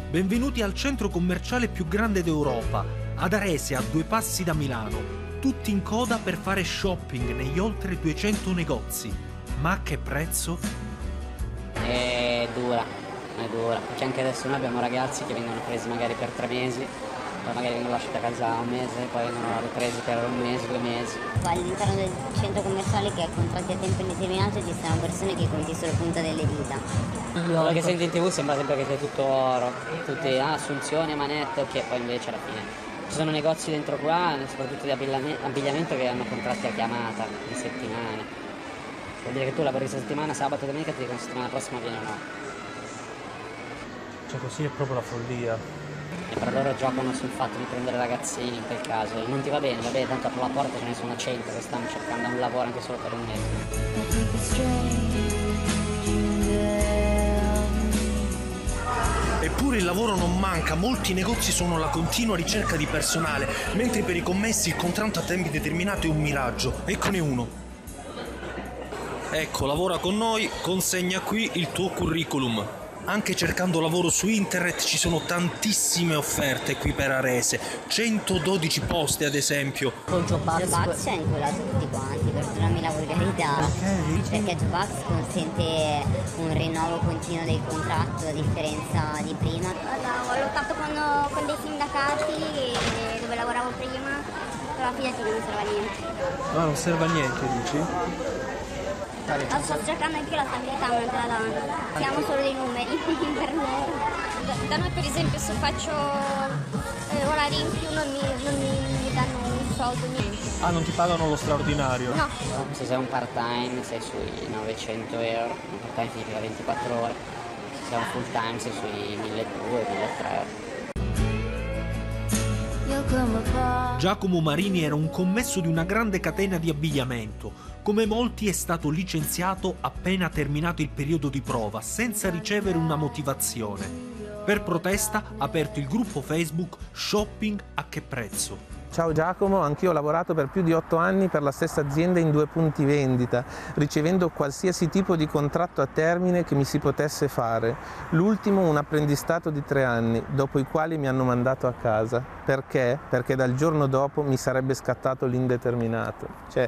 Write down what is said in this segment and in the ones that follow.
Benvenuti al centro commerciale più grande d'Europa, ad Arese, a 2 passi da Milano. Tutti in coda per fare shopping negli oltre 200 negozi. Ma a che prezzo? È dura, perché anche adesso noi abbiamo ragazzi che vengono presi magari per 3 mesi, poi magari vengono lasciati a casa un mese, poi vengono ripresi per un mese, 2 mesi. All'interno del centro commerciale che ha contratti a tempo indeterminato ci sono persone che conti sulla punta delle dita. Quello che senti in TV sembra sempre che sia tutto oro, tutte assunzioni, manette, ok, poi invece alla fine ci sono negozi dentro qua, soprattutto di abbigliamento, che hanno contratti a chiamata, in settimane. Vuol dire che tu lavori questa settimana, sabato e domenica, ti dicono la settimana prossima viene o no. Cioè così è proprio la follia. E per loro giocano sul fatto di prendere ragazzini in quel caso. Non ti va bene, tanto apro la porta ce ne sono 100 che stanno cercando un lavoro anche solo per un mese. Eppure il lavoro non manca, molti negozi sono alla continua ricerca di personale, mentre per i commessi il contratto a tempo determinato è un miraggio. Eccone uno. Ecco, lavora con noi, consegna qui il tuo curriculum. Anche cercando lavoro su internet ci sono tantissime offerte qui per Arese, 112 posti ad esempio. Con Jobbox c'è inculato tutti quanti, perdonami la volgarità, perché Jobbox consente un rinnovo continuo del contratto a differenza di prima. Ho lottato con dei sindacati dove lavoravo prima, però alla fine non serve a niente. No, non serve a niente, dici? Sto cercando anche la stabilità, non te la danno. Siamo solo dei numeri per loro. Da noi per esempio se faccio orari in più non mi danno un soldo, niente. Ah, non ti pagano lo straordinario? No. Se sei un part-time sei sui 900 euro, un part-time significa 24 ore, se sei un full-time sei sui 1200-1300. Giacomo Marini era un commesso di una grande catena di abbigliamento. Come molti è stato licenziato appena terminato il periodo di prova, senza ricevere una motivazione. Per protesta ha aperto il gruppo Facebook Shopping a che prezzo. Ciao Giacomo, anch'io ho lavorato per più di 8 anni per la stessa azienda in 2 punti vendita, ricevendo qualsiasi tipo di contratto a termine che mi si potesse fare. L'ultimo un apprendistato di 3 anni, dopo i quali mi hanno mandato a casa. Perché? Perché dal giorno dopo mi sarebbe scattato l'indeterminato.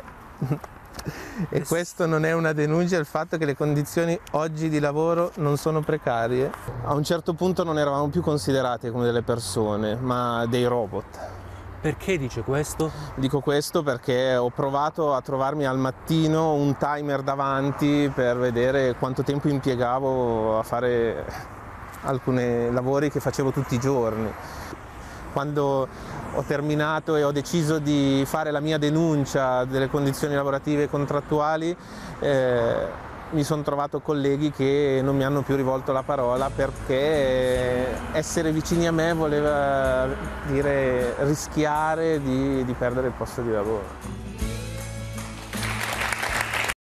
E questo non è una denuncia al fatto che le condizioni oggi di lavoro non sono precarie. A un certo punto non eravamo più considerati come delle persone, ma dei robot. Perché dice questo? Dico questo perché ho provato a trovarmi al mattino un timer davanti per vedere quanto tempo impiegavo a fare alcuni lavori che facevo tutti i giorni. Quando ho terminato e ho deciso di fare la mia denuncia delle condizioni lavorative e contrattuali, mi sono trovato colleghi che non mi hanno più rivolto la parola perché essere vicini a me voleva dire rischiare di perdere il posto di lavoro.